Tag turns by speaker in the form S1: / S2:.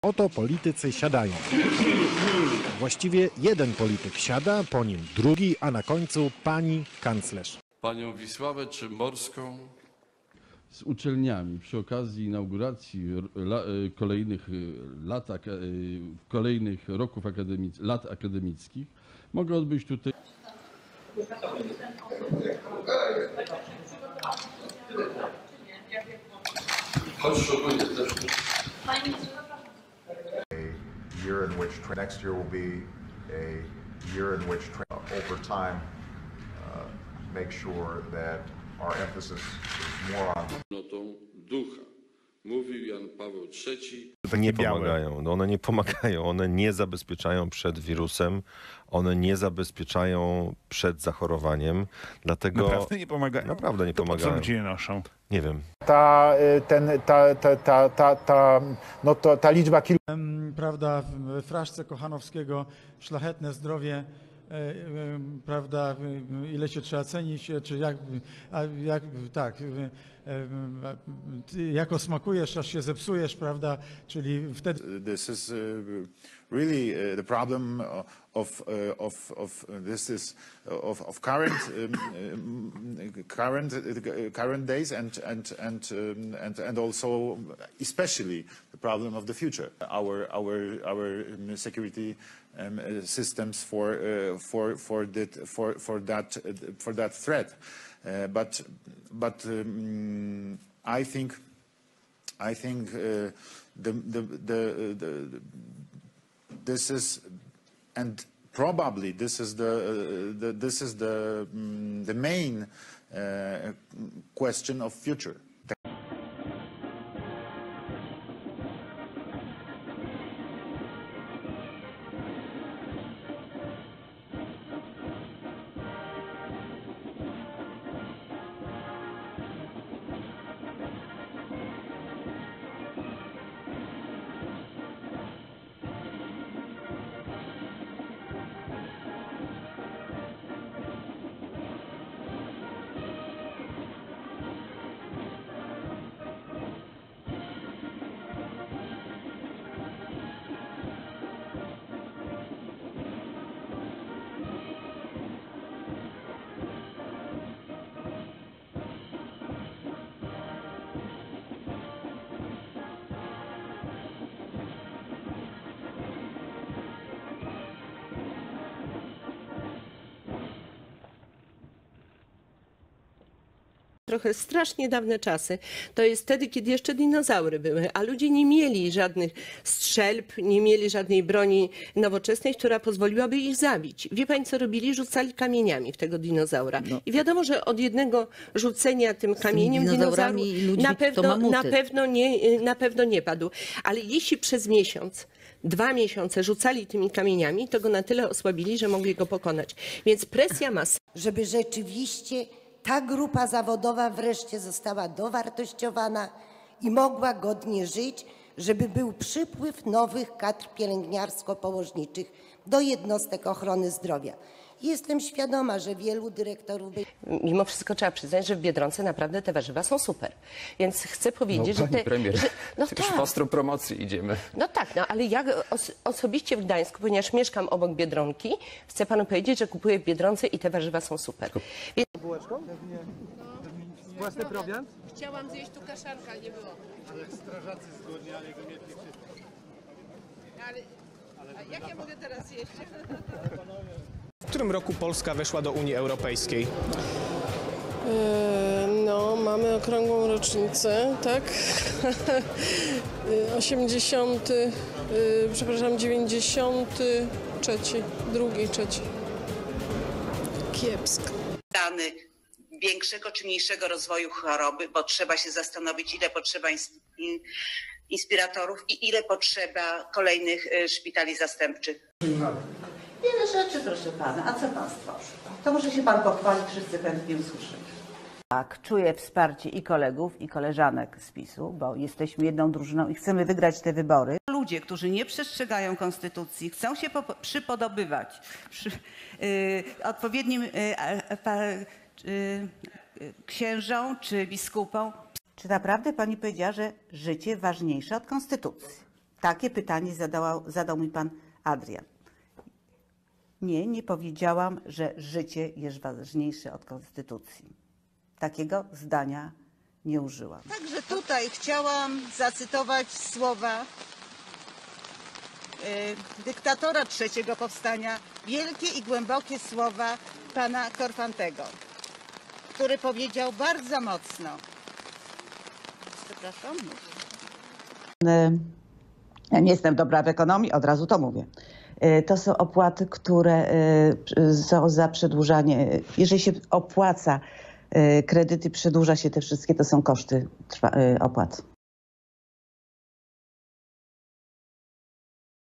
S1: Oto politycy siadają. Właściwie jeden polityk siada, po nim drugi, a na końcu pani kanclerz.
S2: Panią Wisławę Szymborską.
S3: Z uczelniami przy okazji inauguracji kolejnych lat akademickich mogę odbyć tutaj.
S4: Year in which next year will be a year in which over time make sure that our emphasis is more on
S2: Ducha. Mówił Jan Paweł III.
S5: Nie pomagają. No one nie pomagają. One nie zabezpieczają przed wirusem. One nie zabezpieczają przed zachorowaniem. Dlatego
S6: naprawdę nie pomagają?
S5: Naprawdę nie
S6: to
S5: pomagają.
S6: Po co ludzie je noszą?
S5: Nie wiem.
S7: Ta liczba
S8: prawda, w fraszce Kochanowskiego szlachetne zdrowie, prawda, ile się trzeba cenić, czy jak osmakujesz, aż się zepsujesz, prawda, czyli wtedy...
S7: This is really the problem of current days and also especially the problem of the future. Our security systems for that threat, but I think this is, and probably this is the main question of future.
S9: Trochę strasznie dawne czasy. To jest wtedy, kiedy jeszcze dinozaury były, a ludzie nie mieli żadnych strzelb, nie mieli żadnej broni nowoczesnej, która pozwoliłaby ich zabić. Wie pani, co robili? Rzucali kamieniami w tego dinozaura. No. I wiadomo, że od jednego rzucenia tym kamieniem dinozaur na pewno nie padł. Ale jeśli przez miesiąc, 2 miesiące rzucali tymi kamieniami, to go na tyle osłabili, że mogli go pokonać. Więc presja mas.
S10: Żeby rzeczywiście ta grupa zawodowa wreszcie została dowartościowana i mogła godnie żyć, żeby był przypływ nowych kadr pielęgniarsko-położniczych do jednostek ochrony zdrowia. Jestem świadoma, że wielu dyrektorów...
S9: Mimo wszystko trzeba przyznać, że w Biedronce naprawdę te warzywa są super. Więc chcę powiedzieć, że...
S11: Pani premier,
S9: no
S11: już w ostrą promocji idziemy.
S9: No tak, no ale ja osobiście w Gdańsku, ponieważ mieszkam obok Biedronki, chcę panu powiedzieć, że kupuję w Biedronce i te warzywa są super.
S8: Bułeczką? Własny prowiant?
S12: Chciałam zjeść tu kaszanka, ale nie było.
S13: Ale strażacy zgłodniali, go mieli
S12: Ale jak ja mogę teraz jeść?
S14: W którym roku Polska weszła do Unii Europejskiej?
S12: No, mamy okrągłą rocznicę, tak? 93, drugi, trzeci. Kiepsko.
S15: Dany większego czy mniejszego rozwoju choroby, bo trzeba się zastanowić, ile potrzeba inspiratorów i ile potrzeba kolejnych szpitali zastępczych.
S16: Wiele rzeczy, proszę pana. A co pan stworzył? To może się pan pochwalić, wszyscy chętnie usłyszeć.
S17: Tak, czuję wsparcie i kolegów, i koleżanek z PiS-u, bo jesteśmy jedną drużyną i chcemy wygrać te wybory.
S16: Ludzie, którzy nie przestrzegają konstytucji, chcą się przypodobywać odpowiednim księżom czy biskupom.
S17: Czy naprawdę pani powiedziała, że życie ważniejsze od konstytucji? Takie pytanie zadał mi pan Adrian. Nie, nie powiedziałam, że życie jest ważniejsze od konstytucji. Takiego zdania nie użyłam.
S16: Także tutaj chciałam zacytować słowa dyktatora trzeciego powstania, wielkie i głębokie słowa pana Korfantego, który powiedział bardzo mocno. Przepraszam.
S6: Ja nie jestem dobra w ekonomii, od razu to mówię. To są opłaty, które są za przedłużanie. Jeżeli się opłaca kredyty, przedłuża się te wszystkie, to są koszty opłat.